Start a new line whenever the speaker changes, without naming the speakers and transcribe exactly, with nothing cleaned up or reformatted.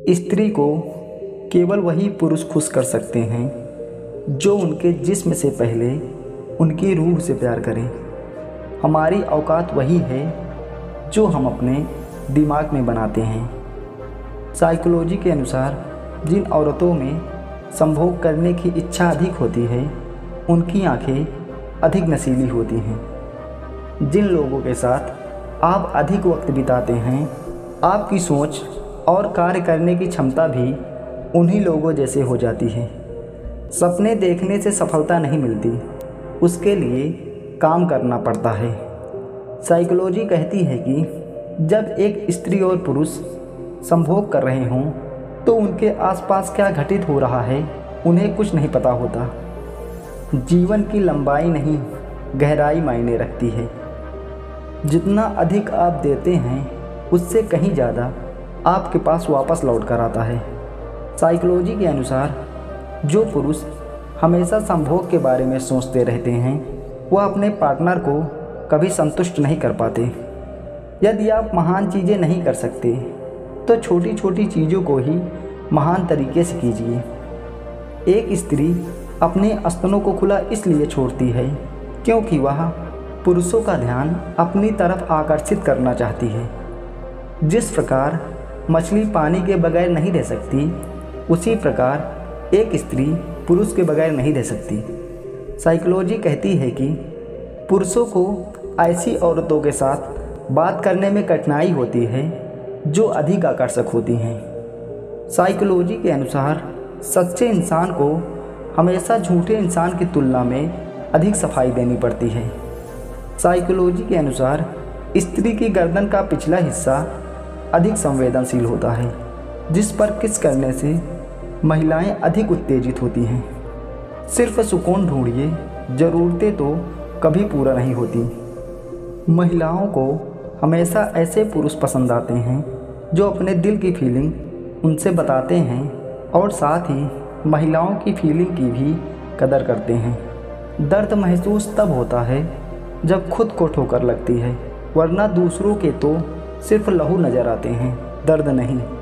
स्त्री को केवल वही पुरुष खुश कर सकते हैं जो उनके जिस्म से पहले उनकी रूह से प्यार करें। हमारी औकात वही है जो हम अपने दिमाग में बनाते हैं। साइकोलॉजी के अनुसार जिन औरतों में संभोग करने की इच्छा अधिक होती है उनकी आंखें अधिक नशीली होती हैं। जिन लोगों के साथ आप अधिक वक्त बिताते हैं आपकी सोच और कार्य करने की क्षमता भी उन्हीं लोगों जैसे हो जाती है। सपने देखने से सफलता नहीं मिलती, उसके लिए काम करना पड़ता है। साइकोलॉजी कहती है कि जब एक स्त्री और पुरुष संभोग कर रहे हों तो उनके आसपास क्या घटित हो रहा है उन्हें कुछ नहीं पता होता। जीवन की लंबाई नहीं गहराई मायने रखती है। जितना अधिक आप देते हैं उससे कहीं ज़्यादा आपके पास वापस लौट कर आता है। साइकोलॉजी के अनुसार जो पुरुष हमेशा संभोग के बारे में सोचते रहते हैं वह अपने पार्टनर को कभी संतुष्ट नहीं कर पाते। यदि आप महान चीज़ें नहीं कर सकते तो छोटी छोटी चीज़ों को ही महान तरीके से कीजिए। एक स्त्री अपने स्तनों को खुला इसलिए छोड़ती है क्योंकि वह पुरुषों का ध्यान अपनी तरफ आकर्षित करना चाहती है। जिस प्रकार मछली पानी के बगैर नहीं रह सकती उसी प्रकार एक स्त्री पुरुष के बगैर नहीं रह सकती। साइकोलॉजी कहती है कि पुरुषों को ऐसी औरतों के साथ बात करने में कठिनाई होती है जो अधिक आकर्षक होती हैं। साइकोलॉजी के अनुसार सच्चे इंसान को हमेशा झूठे इंसान की तुलना में अधिक सफाई देनी पड़ती है। साइकोलॉजी के अनुसार स्त्री की गर्दन का पिछला हिस्सा अधिक संवेदनशील होता है, जिस पर किस करने से महिलाएं अधिक उत्तेजित होती हैं। सिर्फ सुकून ढूंढिए, ज़रूरतें तो कभी पूरा नहीं होती। महिलाओं को हमेशा ऐसे पुरुष पसंद आते हैं जो अपने दिल की फीलिंग उनसे बताते हैं और साथ ही महिलाओं की फीलिंग की भी कदर करते हैं। दर्द महसूस तब होता है जब खुद को ठोकर लगती है, वरना दूसरों के तो सिर्फ लहू नज़र आते हैं, दर्द नहीं।